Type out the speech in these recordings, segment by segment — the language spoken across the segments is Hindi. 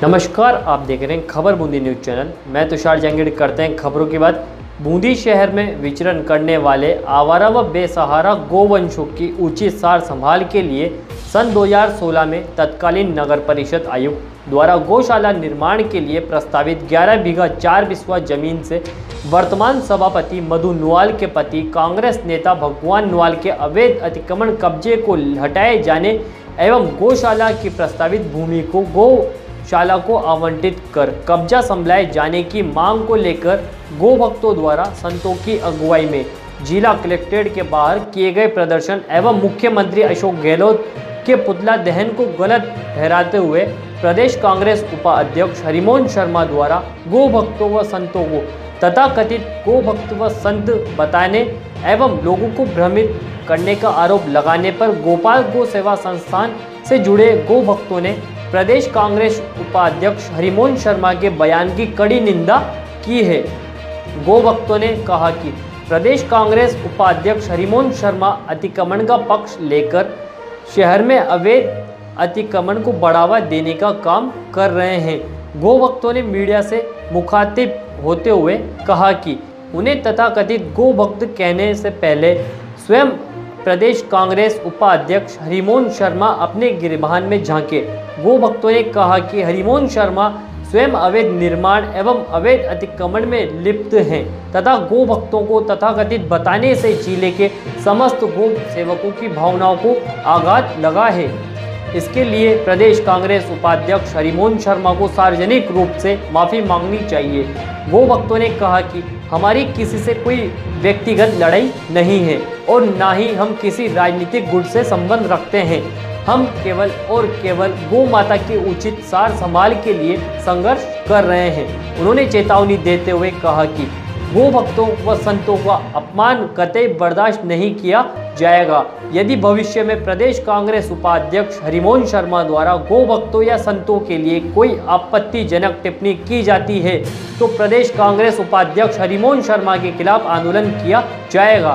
नमस्कार, आप देख रहे हैं खबर बूंदी न्यूज़ चैनल। मैं तुषार जंगीड़। करते हैं खबरों की बात। बूंदी शहर में विचरण करने वाले आवारा व बेसहारा गोवंशों की उचित सार संभाल के लिए सन 2016 में तत्कालीन नगर परिषद आयुक्त द्वारा गौशाला निर्माण के लिए प्रस्तावित 11 बीघा 4 बिस्वा जमीन से वर्तमान सभापति मधु नुआल के पति कांग्रेस नेता भगवान नुआल के अवैध अतिक्रमण कब्जे को हटाए जाने एवं गौशाला की प्रस्तावित भूमि को गौशाला को आवंटित कर कब्जा संभलाए जाने की मांग को लेकर गो भक्तों द्वारा संतों की अगुवाई में जिला कलेक्ट्रेट के बाहर किए गए प्रदर्शन एवं मुख्यमंत्री अशोक गहलोत के पुतला दहन को गलत ठहराते हुए प्रदेश कांग्रेस उपाध्यक्ष हरिमोहन शर्मा द्वारा गो भक्तों व संतों को तथाकथित गो भक्त व संत बताने एवं लोगों को भ्रमित करने का आरोप लगाने पर गोपाल गो सेवा संस्थान से जुड़े गो भक्तों ने प्रदेश कांग्रेस उपाध्यक्ष हरिमोहन शर्मा के बयान की कड़ी निंदा की है। गो भक्तों ने कहा कि प्रदेश कांग्रेस उपाध्यक्ष हरिमोहन शर्मा अतिक्रमण का पक्ष लेकर शहर में अवैध अतिक्रमण को बढ़ावा देने का काम कर रहे हैं। गो भक्तों ने मीडिया से मुखातिब होते हुए कहा कि उन्हें तथाकथित गो भक्त कहने से पहले स्वयं प्रदेश कांग्रेस उपाध्यक्ष हरिमोहन शर्मा अपने गिरबान में झांके। गो भक्तों ने कहा कि हरिमोहन शर्मा स्वयं अवैध निर्माण एवं अवैध अतिक्रमण में लिप्त हैं तथा गो भक्तों को तथाकथित बताने से जिले के समस्त गो सेवकों की भावनाओं को आघात लगा है। इसके लिए प्रदेश कांग्रेस उपाध्यक्ष हरिमोहन शर्मा को सार्वजनिक रूप से माफ़ी मांगनी चाहिए। गो भक्तों ने कहा कि हमारी किसी से कोई व्यक्तिगत लड़ाई नहीं है और ना ही हम किसी राजनीतिक गुट से संबंध रखते हैं। हम केवल और केवल गौ माता के उचित सार संभाल के लिए संघर्ष कर रहे हैं। उन्होंने चेतावनी देते हुए कहा कि गो भक्तों व संतों का अपमान कतई बर्दाश्त नहीं किया जाएगा। यदि भविष्य में प्रदेश कांग्रेस उपाध्यक्ष हरिमोहन शर्मा द्वारा गो भक्तों या संतों के लिए कोई आपत्तिजनक टिप्पणी की जाती है तो प्रदेश कांग्रेस उपाध्यक्ष हरिमोहन शर्मा के खिलाफ आंदोलन किया जाएगा।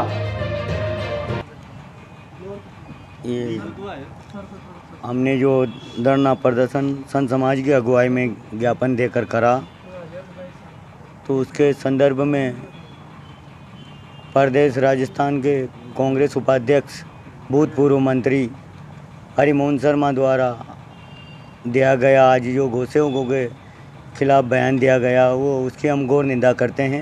हमने जो धरना प्रदर्शन संत समाज की अगुवाई में ज्ञापन देकर करा, तो उसके संदर्भ में प्रदेश राजस्थान के कांग्रेस उपाध्यक्ष भूतपूर्व मंत्री हरिमोहन शर्मा द्वारा दिया गया आज जो गोसेवकों के खिलाफ बयान दिया गया, वो उसकी हम घोर निंदा करते हैं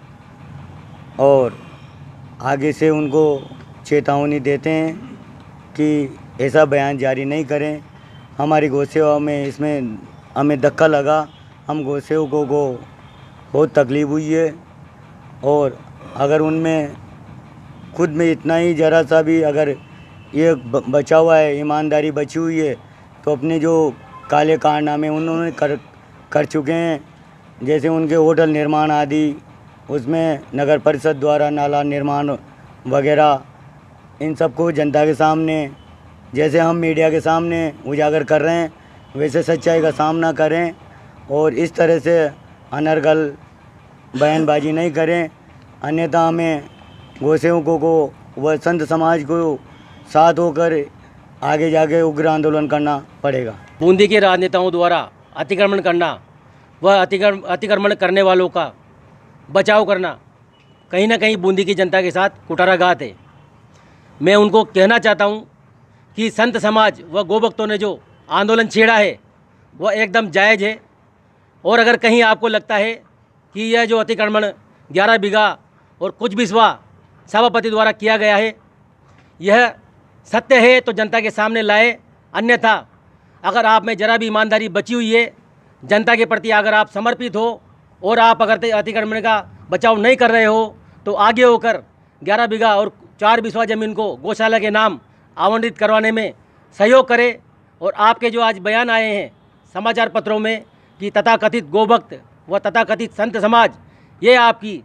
और आगे से उनको चेतावनी देते हैं कि ऐसा बयान जारी नहीं करें। हमारी गौसेवा में इसमें हमें धक्का लगा, हम गौसेवकों को बहुत तकलीफ़ हुई है और अगर उनमें खुद में इतना ही ज़रा सा भी अगर ये बचा हुआ है, ईमानदारी बची हुई है, तो अपने जो काले कारनामे उन्होंने कर चुके हैं, जैसे उनके होटल निर्माण आदि, उसमें नगर परिषद द्वारा नाला निर्माण वगैरह, इन सबको जनता के सामने जैसे हम मीडिया के सामने उजागर कर रहे हैं वैसे सच्चाई का सामना करें और इस तरह से अनर्गल बयानबाजी नहीं करें, अन्यथा हमें गोसेवकों को व संत समाज को साथ होकर आगे जाके उग्र आंदोलन करना पड़ेगा। बूंदी के राजनेताओं द्वारा अतिक्रमण करना व अतिक्रमण करने वालों का बचाव करना कहीं ना कहीं बूंदी की जनता के साथ कुठाराघात है। मैं उनको कहना चाहता हूं कि संत समाज व गोभक्तों ने जो आंदोलन छेड़ा है वह एकदम जायज़ है और अगर कहीं आपको लगता है कि यह जो अतिक्रमण 11 बीघा और कुछ बिस्वा सभापति द्वारा किया गया है यह सत्य है तो जनता के सामने लाए, अन्यथा अगर आप में जरा भी ईमानदारी बची हुई है, जनता के प्रति अगर आप समर्पित हो और आप अगर अतिक्रमण का बचाव नहीं कर रहे हो तो आगे होकर 11 बीघा और 4 बिस्वा ज़मीन को गौशाला के नाम आवंटित करवाने में सहयोग करें। और आपके जो आज बयान आए हैं समाचार पत्रों में कि तथाकथित गोभक्त व तथाकथित संत समाज, ये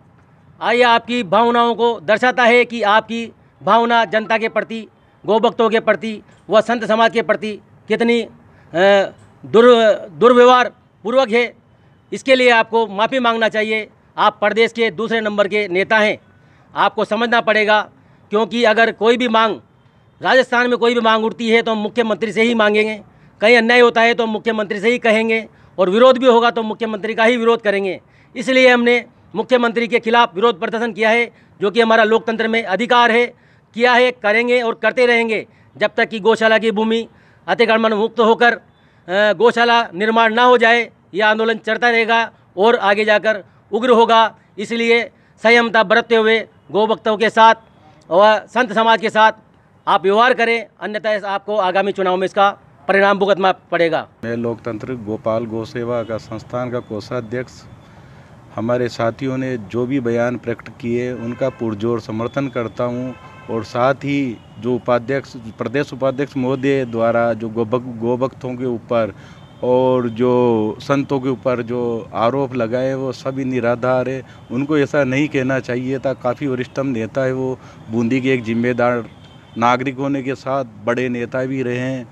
आपकी भावनाओं को दर्शाता है कि आपकी भावना जनता के प्रति, गोभक्तों के प्रति व संत समाज के प्रति कितनी दुर्व्यवहार पूर्वक है। इसके लिए आपको माफ़ी मांगना चाहिए। आप प्रदेश के दूसरे नंबर के नेता हैं, आपको समझना पड़ेगा, क्योंकि अगर कोई भी मांग राजस्थान में कोई भी मांग उठती है तो हम मुख्यमंत्री से ही मांगेंगे, कहीं अन्याय होता है तो मुख्यमंत्री से ही कहेंगे, और विरोध भी होगा तो मुख्यमंत्री का ही विरोध करेंगे। इसलिए हमने मुख्यमंत्री के खिलाफ विरोध प्रदर्शन किया है, जो कि हमारा लोकतंत्र में अधिकार है, किया है, करेंगे और करते रहेंगे जब तक कि गौशाला की भूमि अतिक्रमण मुक्त होकर गौशाला निर्माण ना हो जाए। यह आंदोलन चलता रहेगा और आगे जाकर उग्र होगा। इसलिए संयमता बरतते हुए गौभक्तों के साथ और संत समाज के साथ आप व्यवहार करें, अन्यथा आपको आगामी चुनाव में इसका परिणाम भुगतना पड़ेगा। मैं लोकतंत्र गोपाल गौ सेवा का संस्थान का कोषाध्यक्ष, हमारे साथियों ने जो भी बयान प्रकट किए उनका पुरजोर समर्थन करता हूं, और साथ ही जो उपाध्यक्ष प्रदेश उपाध्यक्ष महोदय द्वारा जो गोभक्तों के ऊपर और जो संतों के ऊपर जो आरोप लगाए वो सभी निराधार है। उनको ऐसा नहीं कहना चाहिए था। काफ़ी वरिष्ठतम नेता है वो, बूंदी के एक जिम्मेदार नागरिक होने के साथ बड़े नेता भी रहे हैं।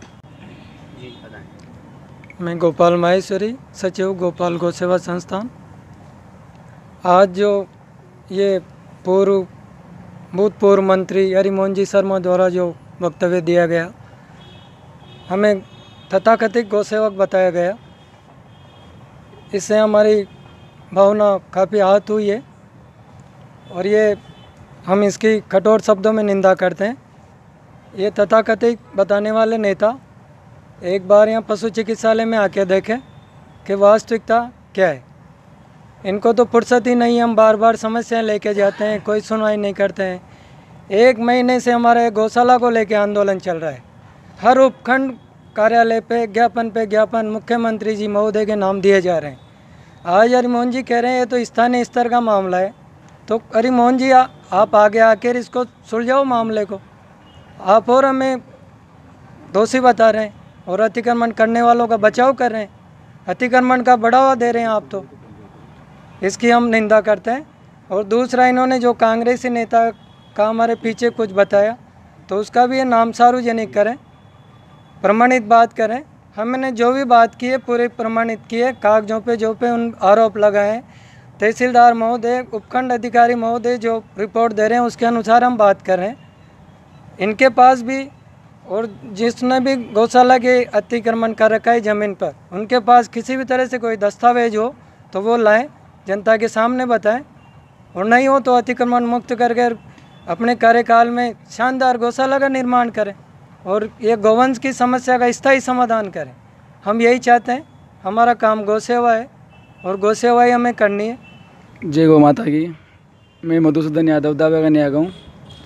मैं गोपाल माहेश्वरी, सचिव गोपाल गौ सेवा संस्थान। आज जो ये भूतपूर्व मंत्री हरिमोहन जी शर्मा द्वारा जो वक्तव्य दिया गया, हमें तथाकथित गौ सेवक बताया गया, इससे हमारी भावना काफ़ी आहत हुई है और ये हम इसकी कठोर शब्दों में निंदा करते हैं। ये तथाकथित बताने वाले नेता एक बार यहाँ पशु चिकित्सालय में आके देखें कि वास्तविकता क्या है। इनको तो फुर्सत ही नहीं, हम बार बार समस्याएं लेके जाते हैं, कोई सुनवाई नहीं करते हैं। 1 महीने से हमारे गौशाला को लेके आंदोलन चल रहा है। हर उपखंड कार्यालय पे ज्ञापन मुख्यमंत्री जी महोदय के नाम दिए जा रहे हैं। आज हरिमोहन जी कह रहे हैं ये तो स्थानीय स्तर का मामला है, तो हरिमोहन जी आप आगे आकर इसको सुलझाओ मामले को। आप और हमें दोषी बता रहे हैं और अतिक्रमण करने वालों का बचाव कर रहे हैं, अतिक्रमण का बढ़ावा दे रहे हैं आप, तो इसकी हम निंदा करते हैं। और दूसरा, इन्होंने जो कांग्रेसी नेता का हमारे पीछे कुछ बताया, तो उसका भी ये नाम सार्वजनिक करें, प्रमाणित बात करें। हमने जो भी बात की है पूरी प्रमाणित की है, कागजों पे जो पे उन आरोप लगाए हैं, तहसीलदार महोदय, उपखंड अधिकारी महोदय जो रिपोर्ट दे रहे हैं उसके अनुसार हम बात कर रहे हैं। इनके पास भी और जिसने भी गौशाला के अतिक्रमण कर रखा है ज़मीन पर, उनके पास किसी भी तरह से कोई दस्तावेज हो तो वो लाएं, जनता के सामने बताएं, और नहीं हो तो अतिक्रमण मुक्त करके अपने कार्यकाल में शानदार गौशाला का निर्माण करें और ये गौवंश की समस्या का स्थायी समाधान करें। हम यही चाहते हैं। हमारा काम गौ सेवा है और गौ सेवा ही हमें करनी है। जय गौ माता की। मैं मधुसूदन यादव दावे का नया गाँव।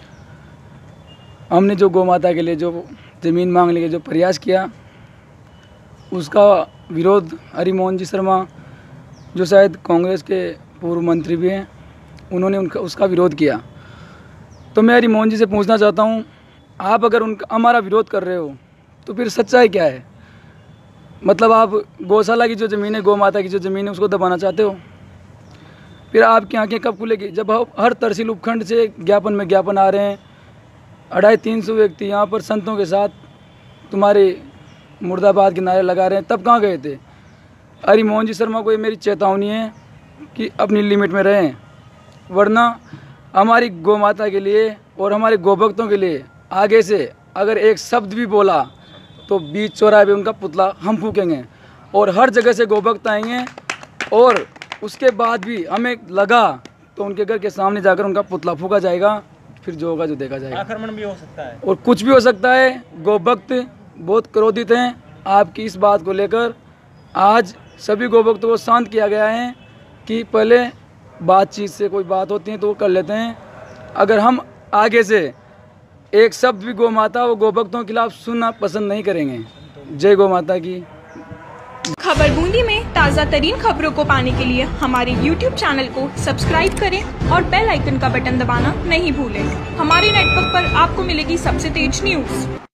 हमने जो गौ माता के लिए जो ज़मीन मांगने के जो प्रयास किया, उसका विरोध हरिमोहन जी शर्मा जो शायद कांग्रेस के पूर्व मंत्री भी हैं, उन्होंने उसका विरोध किया। तो मैं हरिमोहन जी से पूछना चाहता हूँ, आप अगर हमारा विरोध कर रहे हो तो फिर सच्चाई क्या है? मतलब आप गौशाला की जो ज़मीन है, गौ माता की जो ज़मीन है, उसको दबाना चाहते हो? फिर आपकी आंखें कब खुलेगी जब हर तहसील उपखंड से ज्ञापन आ रहे हैं? 250-300 व्यक्ति यहाँ पर संतों के साथ तुम्हारे मुर्दाबाद के नारे लगा रहे हैं, तब कहाँ गए थे? हरिमोहन जी शर्मा को ये मेरी चेतावनी है कि अपनी लिमिट में रहें, वरना हमारी गौ माता के लिए और हमारे गोभक्तों के लिए आगे से अगर एक शब्द भी बोला तो बीच चौराहे पे उनका पुतला हम फूकेंगे और हर जगह से गोभक्त आएंगे, और उसके बाद भी हमें लगा तो उनके घर के सामने जाकर उनका पुतला फूका जाएगा। फिर जो होगा जो देखा जाएगा। आक्रमण भी हो सकता है और कुछ भी हो सकता है। गोभक्त बहुत क्रोधित हैं आपकी इस बात को लेकर। आज सभी गोभक्तों को शांत किया गया है कि पहले बातचीत से कोई बात होती है तो वो कर लेते हैं। अगर हम आगे से एक शब्द भी गौ माता व गोभक्तों के खिलाफ सुनना पसंद नहीं करेंगे। जय गौ माता की। खबर बूंदी में ताज़ा तरीन खबरों को पाने के लिए हमारे YouTube चैनल को सब्सक्राइब करें और बेल आइकन का बटन दबाना नहीं भूलें। हमारे नेटवर्क पर आपको मिलेगी सबसे तेज न्यूज़।